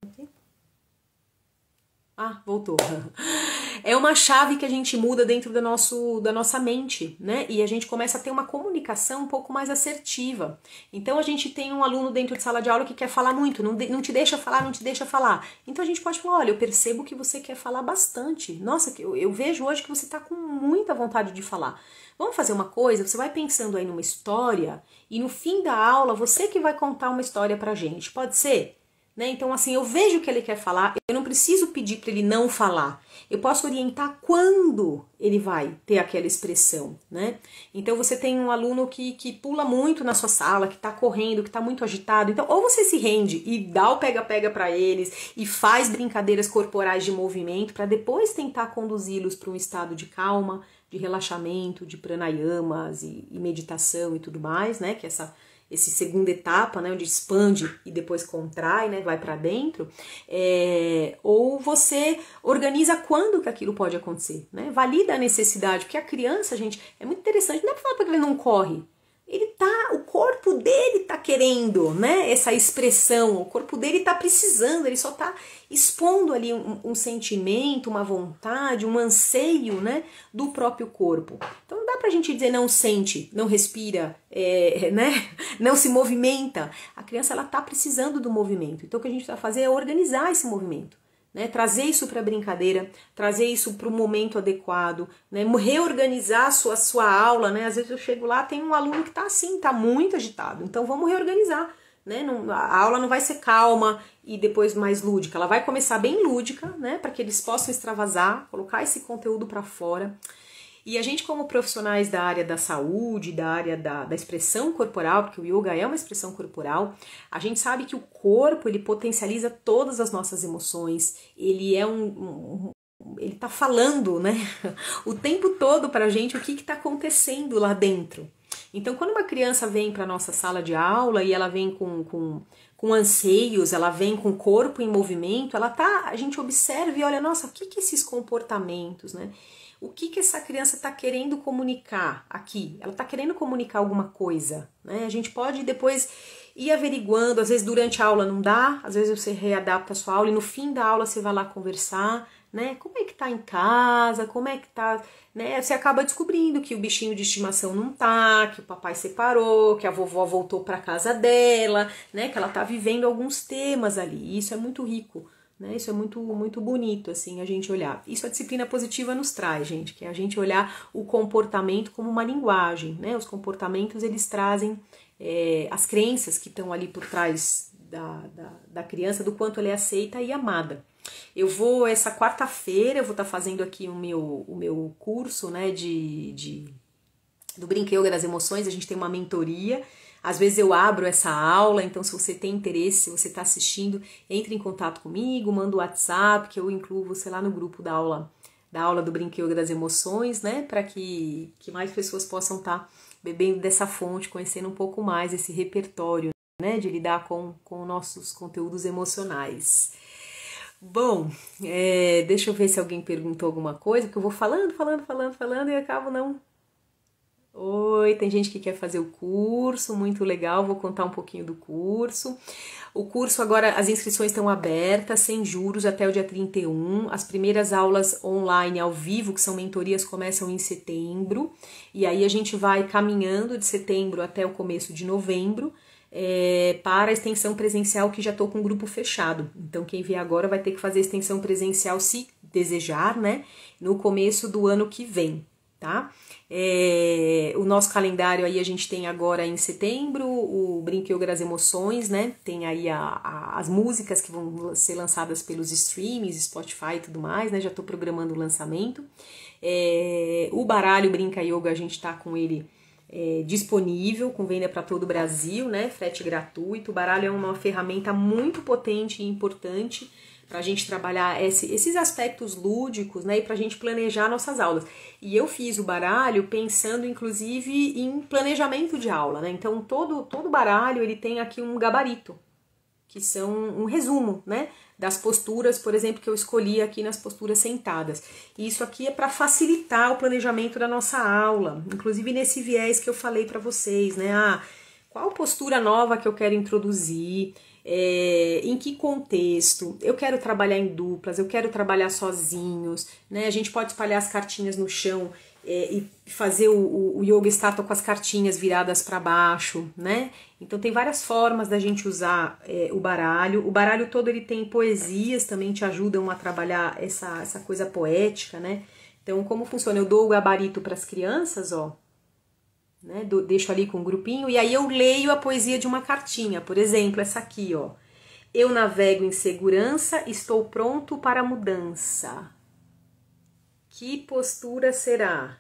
Ah, voltou. É uma chave que a gente muda dentro da nossa mente, né? E a gente começa a ter uma comunicação um pouco mais assertiva. Então a gente tem um aluno dentro de sala de aula que quer falar muito, não te deixa falar, não te deixa falar. Então a gente pode falar, olha, eu percebo que você quer falar bastante. Nossa, eu vejo hoje que você está com muita vontade de falar. Vamos fazer uma coisa, você vai pensando aí numa história e no fim da aula você que vai contar uma história pra gente, pode ser? Né? Então, assim, eu vejo que ele quer falar, eu não preciso pedir para ele não falar. Eu posso orientar quando ele vai ter aquela expressão, né? Então, você tem um aluno que pula muito na sua sala, que está correndo, que está muito agitado. Então, ou você se rende e dá o pega-pega para eles e faz brincadeiras corporais de movimento para depois tentar conduzi-los para um estado de calma, de relaxamento, de pranayamas e meditação e tudo mais, né? Que é essa segunda etapa, né, onde expande e depois contrai, né, vai para dentro, ou você organiza quando que aquilo pode acontecer, né, valida a necessidade, porque a criança, gente, é muito interessante, não é para falar para que ele não corre, o corpo dele tá querendo, né, essa expressão, o corpo dele tá precisando, ele só tá expondo ali um sentimento, uma vontade, um anseio, né, do próprio corpo. Então não dá pra gente dizer não sente, não respira, né, não se movimenta. A criança, ela tá precisando do movimento. Então o que a gente vai fazer é organizar esse movimento. Né, trazer isso para a brincadeira, trazer isso para o momento adequado, né, reorganizar a sua aula, né, às vezes eu chego lá, tem um aluno que está assim, está muito agitado, então vamos reorganizar, né, a aula não vai ser calma e depois mais lúdica, ela vai começar bem lúdica, né, para que eles possam extravasar, colocar esse conteúdo para fora. E a gente, como profissionais da área da saúde, da área da expressão corporal, porque o yoga é uma expressão corporal, a gente sabe que o corpo, ele potencializa todas as nossas emoções, ele é ele tá falando, né, o tempo todo pra gente o que tá acontecendo lá dentro. Então, quando uma criança vem pra nossa sala de aula e ela vem com anseios, ela vem com o corpo em movimento, a gente observa e olha, nossa, o que esses comportamentos, né? o que essa criança está querendo comunicar aqui. Ela está querendo comunicar alguma coisa, né? A gente pode depois ir averiguando, às vezes durante a aula não dá, às vezes você readapta a sua aula e no fim da aula você vai lá conversar, né? Como é que tá em casa, como é que tá, né? Você acaba descobrindo que o bichinho de estimação não tá, que o papai separou, que a vovó voltou para casa dela, né? Que ela tá vivendo alguns temas ali, e isso é muito rico, né? Isso é muito, muito bonito, assim, a gente olhar. Isso a disciplina positiva nos traz, gente, que é a gente olhar o comportamento como uma linguagem, né? Os comportamentos, eles trazem as crenças que estão ali por trás da criança, do quanto ela é aceita e amada. Eu vou, essa quarta-feira, eu vou estar fazendo aqui o meu curso, né, do Brinca Yoga das Emoções. A gente tem uma mentoria, às vezes eu abro essa aula, então se você tem interesse, se você está assistindo, entre em contato comigo, manda o WhatsApp, que eu incluo você lá no grupo da aula do Brinca Yoga das Emoções, né, para que mais pessoas possam estar bebendo dessa fonte, conhecendo um pouco mais esse repertório, né, de lidar com nossos conteúdos emocionais. Bom, deixa eu ver se alguém perguntou alguma coisa, porque eu vou falando e acabo não... Oi, tem gente que quer fazer o curso, muito legal, vou contar um pouquinho do curso. O curso agora, as inscrições estão abertas, sem juros, até o dia 31. As primeiras aulas online ao vivo, que são mentorias, começam em setembro. E aí a gente vai caminhando de setembro até o começo de novembro, para a extensão presencial, que já estou com o grupo fechado. Então quem vier agora vai ter que fazer a extensão presencial, se desejar, né, no começo do ano que vem, tá? O nosso calendário aí a gente tem agora em setembro o Brinca Yoga das Emoções, né? Tem aí as músicas que vão ser lançadas pelos streams, Spotify e tudo mais, né? Já estou programando o lançamento. O baralho Brinca Yoga, a gente tá com ele disponível, com venda para todo o Brasil, né? Frete gratuito. O baralho é uma ferramenta muito potente e importante para a gente trabalhar esses aspectos lúdicos, né, e para a gente planejar nossas aulas. E eu fiz o baralho pensando, inclusive, em planejamento de aula, né? Então, todo baralho, ele tem aqui um gabarito, que são um resumo, né, das posturas, por exemplo, que eu escolhi aqui nas posturas sentadas. E isso aqui é para facilitar o planejamento da nossa aula, inclusive nesse viés que eu falei para vocês, né? Qual postura nova que eu quero introduzir? Em que contexto, eu quero trabalhar em duplas, eu quero trabalhar sozinhos, né? A gente pode espalhar as cartinhas no chão e fazer o yoga estátua com as cartinhas viradas para baixo, né? Então tem várias formas da gente usar o baralho. O baralho todo ele tem poesias, também te ajudam a trabalhar essa coisa poética, né? Então como funciona? Eu dou o gabarito para as crianças, ó, né, deixo ali com um grupinho, e aí eu leio a poesia de uma cartinha, por exemplo, essa aqui, ó. Eu navego em segurança, estou pronto para a mudança. Que postura será?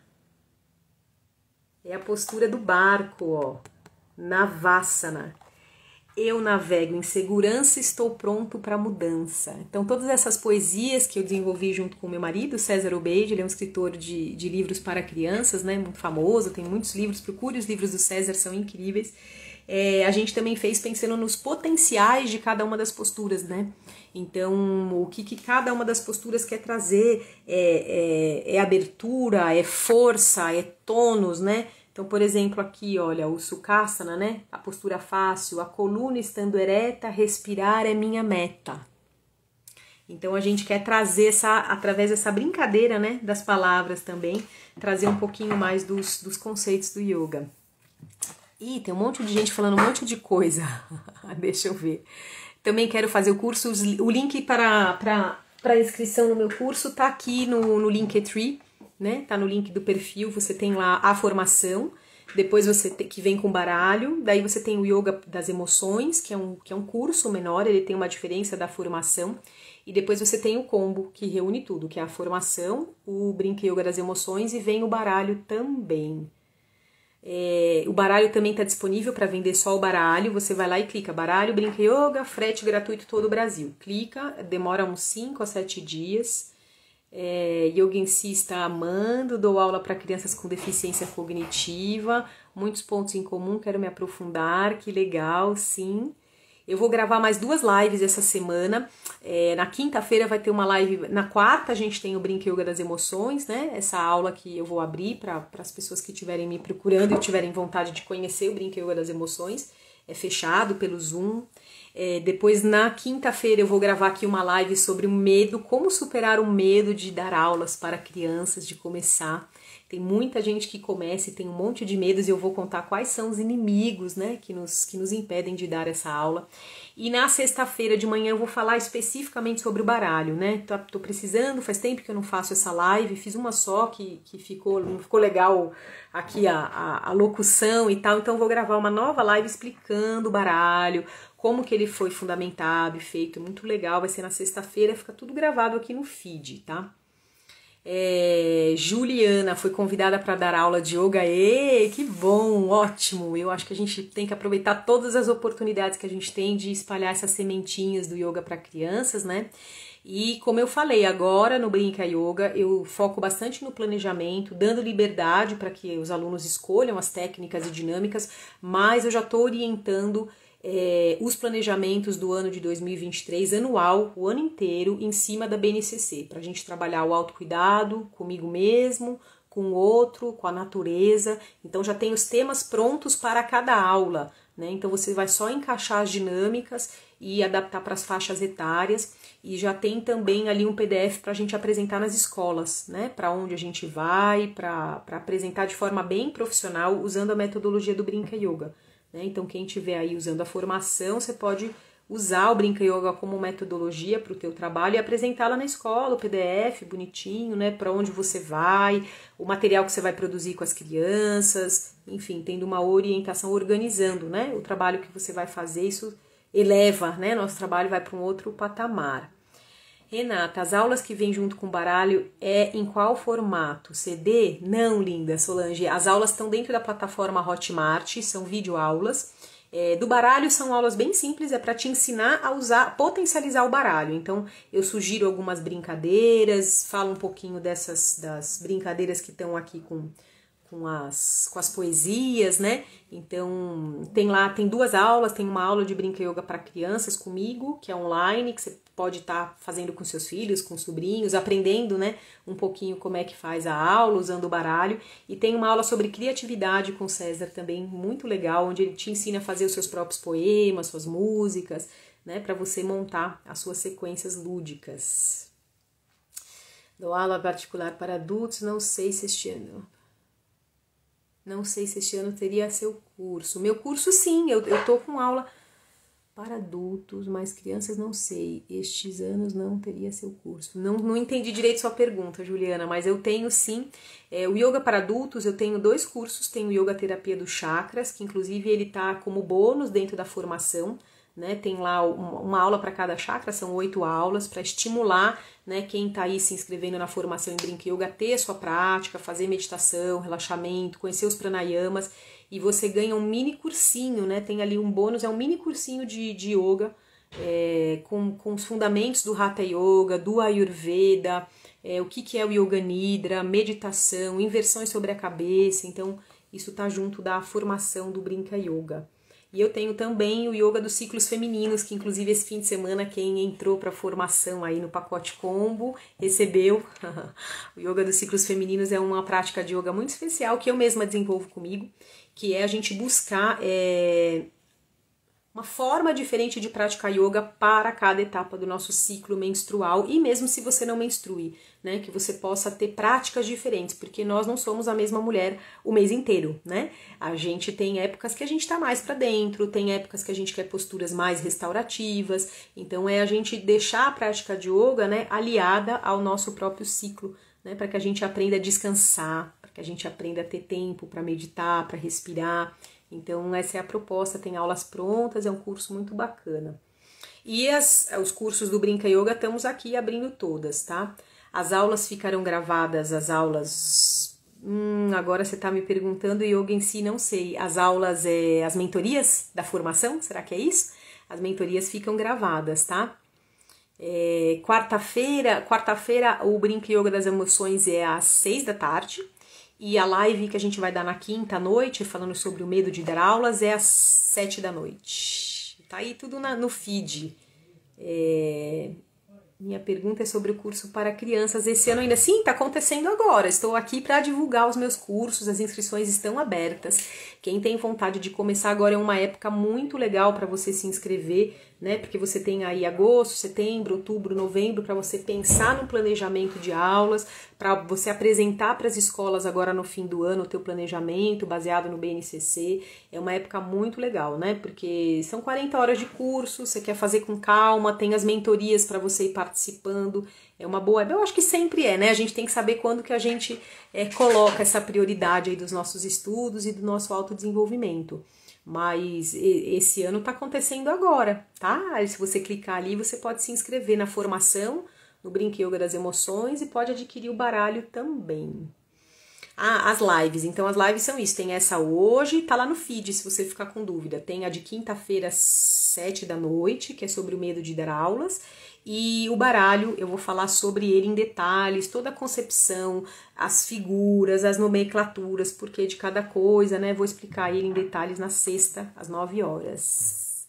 É a postura do barco, ó, Navasana. Eu navego em segurança, estou pronto para a mudança. Então, todas essas poesias que eu desenvolvi junto com meu marido, César Obeide, ele é um escritor de livros para crianças, né, muito famoso, tem muitos livros, procure os livros do César, são incríveis. A gente também fez pensando nos potenciais de cada uma das posturas, né? Então, o que cada uma das posturas quer trazer é abertura, é força, é tônus, né? Então, por exemplo, aqui, olha, o Sukhasana, né? A postura fácil, a coluna estando ereta, respirar é minha meta. Então, a gente quer trazer através dessa brincadeira, né, das palavras também, trazer um pouquinho mais dos conceitos do yoga. Ih, tem um monte de gente falando um monte de coisa. Deixa eu ver. Também quero fazer o curso, o link para inscrição no meu curso tá aqui no Linktree, né? Tá no link do perfil, você tem lá a formação, depois que vem com baralho, daí você tem o Yoga das Emoções, que é um curso menor, ele tem uma diferença da formação, e depois você tem o combo, que reúne tudo, que é a formação, o Brinca Yoga das Emoções, e vem o baralho também. O baralho também está disponível para vender só o baralho, você vai lá e clica baralho, Brinca Yoga, frete gratuito todo o Brasil. Clica, demora uns 5 a 7 dias. Yoga em si está amando, dou aula para crianças com deficiência cognitiva, muitos pontos em comum, quero me aprofundar, que legal, sim. Eu vou gravar mais 2 lives essa semana. Na quinta-feira vai ter uma live, na quarta a gente tem o Brinca Yoga das Emoções, né? Essa aula que eu vou abrir para as pessoas que estiverem me procurando e tiverem vontade de conhecer o Brinca Yoga das Emoções. É fechado pelo Zoom. Depois, na quinta-feira, eu vou gravar aqui uma live sobre o medo, como superar o medo de dar aulas para crianças, de começar. Tem muita gente que começa e tem um monte de medos e eu vou contar quais são os inimigos, né, que nos impedem de dar essa aula. E na sexta-feira de manhã eu vou falar especificamente sobre o baralho, né? Tô precisando, faz tempo que eu não faço essa live, fiz uma só que não ficou legal aqui a locução e tal, então eu vou gravar uma nova live explicando o baralho, como que ele foi fundamentado e feito, muito legal, vai ser na sexta-feira, fica tudo gravado aqui no feed, tá? Juliana foi convidada para dar aula de yoga. Que bom, ótimo! Eu acho que a gente tem que aproveitar todas as oportunidades que a gente tem de espalhar essas sementinhas do yoga para crianças, né? E como eu falei, agora no Brinca Yoga eu foco bastante no planejamento, dando liberdade para que os alunos escolham as técnicas e dinâmicas, mas eu já estou orientando os planejamentos do ano de 2023, anual, o ano inteiro, em cima da BNCC, para a gente trabalhar o autocuidado comigo mesmo, com o outro, com a natureza. Então já tem os temas prontos para cada aula, né? Então você vai só encaixar as dinâmicas e adaptar para as faixas etárias, e já tem também ali um PDF para a gente apresentar nas escolas, né? Para onde a gente vai, para apresentar de forma bem profissional, usando a metodologia do Brinca Yoga. Então quem estiver aí usando a formação, você pode usar o Brinca Yoga como metodologia para o teu trabalho e apresentá-la na escola, o PDF bonitinho, né, para onde você vai, o material que você vai produzir com as crianças, enfim, tendo uma orientação, organizando, né, o trabalho que você vai fazer, isso eleva, né, nosso trabalho vai para um outro patamar. Renata, as aulas que vêm junto com o baralho em qual formato? CD? Não, linda Solange. As aulas estão dentro da plataforma Hotmart, são videoaulas. Do baralho são aulas bem simples, é para te ensinar a potencializar o baralho. Então, eu sugiro algumas brincadeiras, falo um pouquinho das brincadeiras que estão aqui com as poesias, né? Então, tem 2 aulas, tem uma aula de Brinca Yoga para crianças comigo, que é online, que você pode estar fazendo com seus filhos, com sobrinhos, aprendendo, né, um pouquinho como é que faz a aula, usando o baralho. E tem uma aula sobre criatividade com o César também, muito legal, onde ele te ensina a fazer os seus próprios poemas, suas músicas, né, para você montar as suas sequências lúdicas. Dou aula particular para adultos, não sei se este ano teria seu curso. Meu curso, sim, eu tô com aula para adultos, mas crianças não sei. Estes anos não teria seu curso. Não entendi direito sua pergunta, Juliana, mas eu tenho sim. O Yoga para adultos, eu tenho 2 cursos. Tenho o Yoga Terapia dos Chakras, que inclusive ele tá como bônus dentro da formação, né? Tem lá uma aula para cada chakra, são 8 aulas, para estimular, né, quem está aí se inscrevendo na formação em Brinca Yoga a ter a sua prática, fazer meditação, relaxamento, conhecer os pranayamas, e você ganha um mini cursinho, né? Tem ali um bônus, é um mini cursinho de yoga, com os fundamentos do Hatha Yoga, do Ayurveda, o que é o Yoga Nidra, meditação, inversões sobre a cabeça. Então isso tá junto da formação do Brinca Yoga. E eu tenho também o Yoga dos Ciclos Femininos, que inclusive esse fim de semana quem entrou para a formação aí no pacote combo recebeu. O Yoga dos Ciclos Femininos é uma prática de yoga muito especial que eu mesma desenvolvo comigo, que é a gente buscar uma forma diferente de praticar yoga para cada etapa do nosso ciclo menstrual, e mesmo se você não menstrue, né, que você possa ter práticas diferentes, porque nós não somos a mesma mulher o mês inteiro, né? A gente tem épocas que a gente tá mais para dentro, tem épocas que a gente quer posturas mais restaurativas, então a gente deixar a prática de yoga, né, aliada ao nosso próprio ciclo, né, para que a gente aprenda a descansar, para que a gente aprenda a ter tempo para meditar, para respirar. Então essa é a proposta, tem aulas prontas, é um curso muito bacana. E os cursos do Brinca Yoga estamos aqui abrindo todas, tá? As aulas ficarão gravadas, as aulas... agora você tá me perguntando, yoga em si não sei. As aulas, as mentorias da formação, será que é isso? As mentorias ficam gravadas, tá? Quarta-feira o Brinca Yoga das Emoções é às 6 da tarde. E a live que a gente vai dar na quinta à noite, falando sobre o medo de dar aulas, é às 7 da noite. Tá aí tudo no feed. Minha pergunta é sobre o curso para crianças esse ano ainda. Sim, está acontecendo agora. Estou aqui para divulgar os meus cursos, as inscrições estão abertas. Quem tem vontade de começar agora é uma época muito legal para você se inscrever, né? Porque você tem aí agosto, setembro, outubro, novembro para você pensar no planejamento de aulas, para você apresentar para as escolas agora no fim do ano o teu planejamento baseado no BNCC. É uma época muito legal, né? Porque são 40 horas de curso, você quer fazer com calma, tem as mentorias para você ir participando. É uma boa, eu acho que sempre é, né? A gente tem que saber quando que a gente coloca essa prioridade aí dos nossos estudos e do nosso autodesenvolvimento. Mas esse ano tá acontecendo agora, tá? Aí, se você clicar ali, você pode se inscrever na formação, no Brinca Yoga das Emoções, e pode adquirir o baralho também. Ah, as lives. Então, as lives são isso. Tem essa hoje, tá lá no feed, se você ficar com dúvida. Tem a de quinta-feira, às 7 da noite, que é sobre o medo de dar aulas. E o baralho, eu vou falar sobre ele em detalhes, toda a concepção, as figuras, as nomenclaturas, porquê de cada coisa, né? Vou explicar ele em detalhes na sexta, às 9 horas.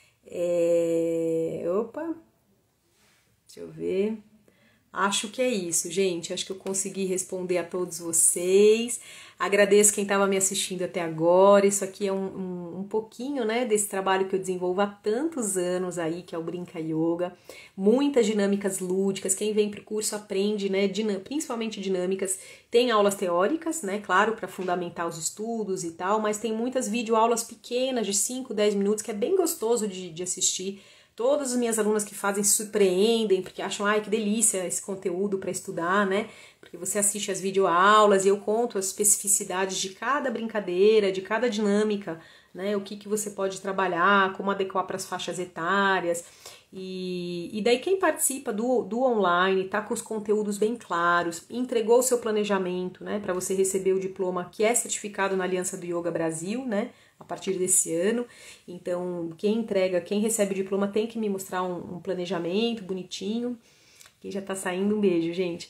Opa, deixa eu ver. Acho que é isso, gente. Acho que eu consegui responder a todos vocês. Agradeço quem estava me assistindo até agora. Isso aqui é um pouquinho, né, desse trabalho que eu desenvolvo há tantos anos aí, que é o Brinca Yoga. Muitas dinâmicas lúdicas. Quem vem para o curso aprende, né, principalmente dinâmicas. Tem aulas teóricas, né, claro, para fundamentar os estudos e tal, mas tem muitas videoaulas pequenas de 5, 10 minutos, que é bem gostoso de assistir. Todas as minhas alunas que fazem se surpreendem, porque acham, ai, que delícia esse conteúdo para estudar, né? Porque você assiste as videoaulas e eu conto as especificidades de cada brincadeira, de cada dinâmica, né? O que você pode trabalhar, como adequar para as faixas etárias. E daí quem participa do online, tá com os conteúdos bem claros, entregou o seu planejamento, né? Para você receber o diploma que é certificado na Aliança do Yoga Brasil, né? A partir desse ano. Então, quem recebe o diploma tem que me mostrar um planejamento bonitinho. Quem já tá saindo, um beijo, gente.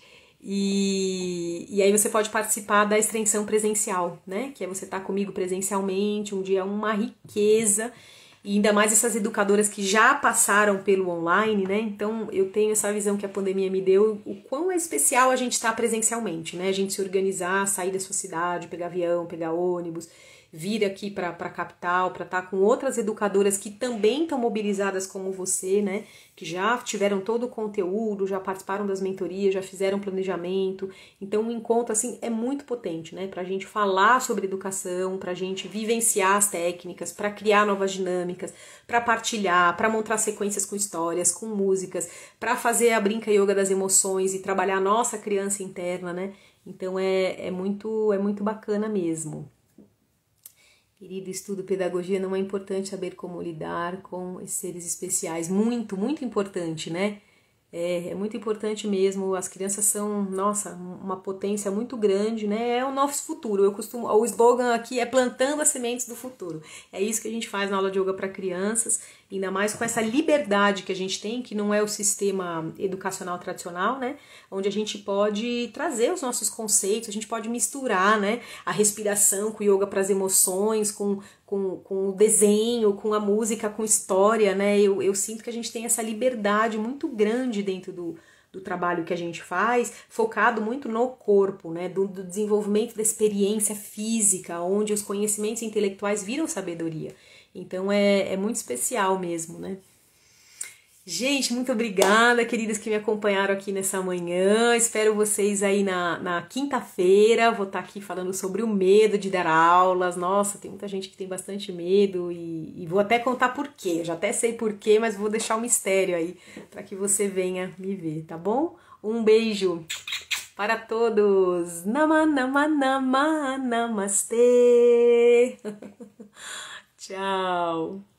E aí você pode participar da extensão presencial, né? Que é você estar comigo presencialmente, um dia é uma riqueza. E ainda mais essas educadoras que já passaram pelo online, né? Então, eu tenho essa visão que a pandemia me deu, o quão é especial a gente estar presencialmente, né? A gente se organizar, sair da sua cidade, pegar avião, pegar ônibus, vir aqui para a capital, para estar com outras educadoras que também estão mobilizadas como você, né? Que já tiveram todo o conteúdo, já participaram das mentorias, já fizeram planejamento. Então, um encontro, assim, é muito potente, né? Para a gente falar sobre educação, para a gente vivenciar as técnicas, para criar novas dinâmicas, para partilhar, para montar sequências com histórias, com músicas, para fazer a Brinca Yoga das Emoções e trabalhar a nossa criança interna, né? Então, é muito bacana mesmo. Querido, estudo pedagogia, não é importante saber como lidar com esses seres especiais. Muito, muito importante, né? É muito importante mesmo. As crianças são, nossa, uma potência muito grande, né? É o nosso futuro. O slogan aqui é plantando as sementes do futuro. É isso que a gente faz na aula de yoga para crianças, ainda mais com essa liberdade que a gente tem, que não é o sistema educacional tradicional, né? Onde a gente pode trazer os nossos conceitos, a gente pode misturar, né? A respiração com o yoga para as emoções, com o desenho, com a música, com história, né? Eu sinto que a gente tem essa liberdade muito grande dentro do trabalho que a gente faz, focado muito no corpo, né? Do desenvolvimento da experiência física, onde os conhecimentos intelectuais viram sabedoria. Então é muito especial mesmo, né? Gente, muito obrigada, queridas que me acompanharam aqui nessa manhã. Espero vocês aí na quinta-feira. Vou estar aqui falando sobre o medo de dar aulas. Nossa, tem muita gente que tem bastante medo e vou até contar por quê. Eu já até sei por quê, mas vou deixar um mistério aí para que você venha me ver, tá bom? Um beijo para todos. Nama, nama, nama, namastê. Tchau.